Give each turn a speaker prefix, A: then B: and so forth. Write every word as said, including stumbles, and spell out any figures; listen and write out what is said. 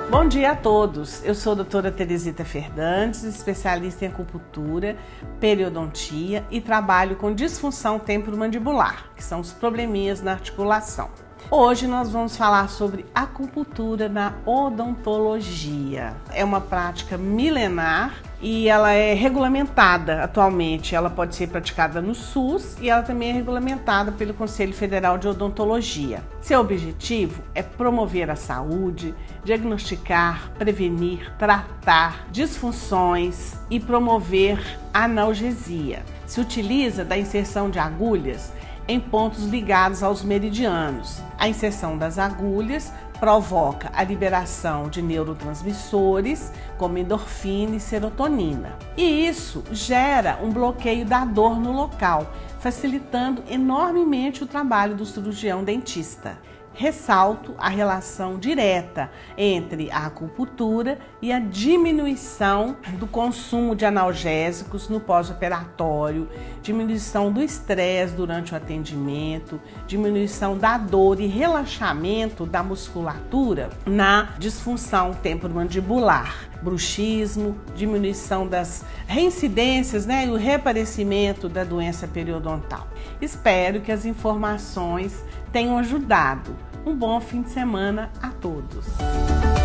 A: Bom dia a todos, eu sou a doutora Teresita Fernandes, especialista em acupuntura, periodontia e trabalho com disfunção temporomandibular, que são os probleminhas na articulação. Hoje nós vamos falar sobre acupuntura na odontologia. É uma prática milenar e ela é regulamentada atualmente. Ela pode ser praticada no SUS e ela também é regulamentada pelo Conselho Federal de Odontologia. Seu objetivo é promover a saúde, diagnosticar, prevenir, tratar disfunções e promover analgesia. Se utiliza da inserção de agulhas em pontos ligados aos meridianos. A inserção das agulhas provoca a liberação de neurotransmissores como endorfina e serotonina. E isso gera um bloqueio da dor no local, facilitando enormemente o trabalho do cirurgião dentista. Ressalto a relação direta entre a acupuntura e a diminuição do consumo de analgésicos no pós-operatório, diminuição do estresse durante o atendimento, diminuição da dor e relaxamento da musculatura na disfunção temporomandibular, bruxismo, diminuição das reincidências, né, e o reaparecimento da doença periodontal. Espero que as informações tenham ajudado. Um bom fim de semana a todos!